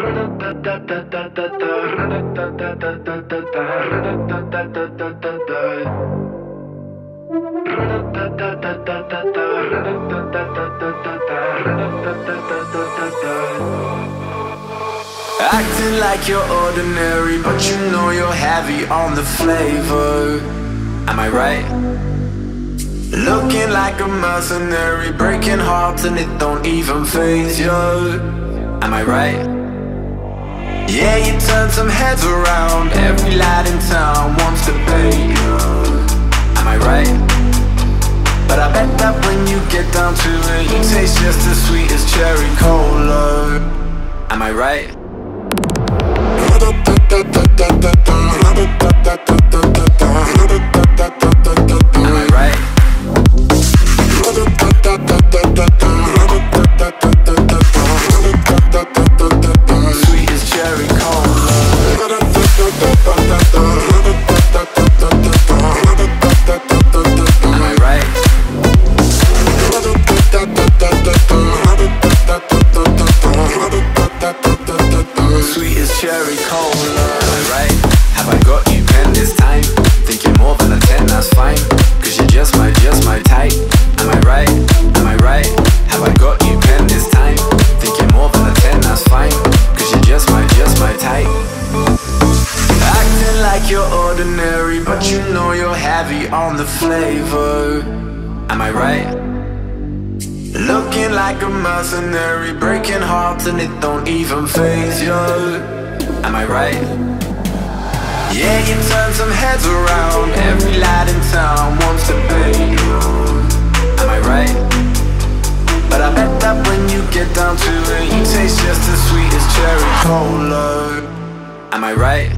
Acting like you're ordinary, but you know you're heavy on the flavor. Am I right? Looking like a mercenary, breaking hearts and it don't even faze you. Am I right? Yeah, you turn some heads around. Every lad in town wants to pay you. Am I right? But I bet that when you get down to it, you taste just as sweet as cherry cola. Am I right? Am I right? Sweet as cherry cola. Am I right? Sweet as cherry cola. Am I right? Have I got you pen this time? Thinking more than a 10, that's fine. Cause you're just my type. Am I right? Am I right? Have I got you pen this time? Thinking more than a 10, that's fine. Cause you're just my type. Acting like you're ordinary, but you know you're heavy on the flavor. Am I right? Looking like a mercenary, breaking hearts and it don't even faze you. Am I right? Yeah, you turn some heads around. Every lad in town wants to pay you. Am I right? But I bet that when you get down to it, you taste just as sweet as cherry cola. Am I right?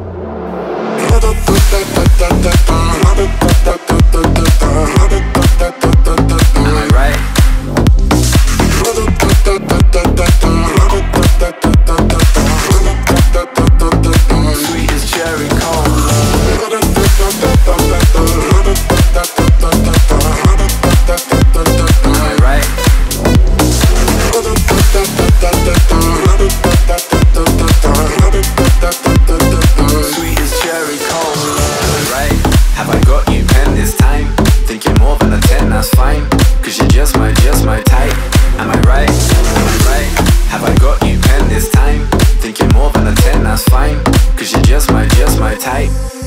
Am I right? Sweet as cherry cola. Am I right? Sweet as cherry cola. Am I right? Have I got you pen this time? Thinking more than a 10, that's fine. Cause you're just my type. Am I right? Am I right? Have I got you pen this time? Thinking more than a 10, that's fine. Cause you're just my type.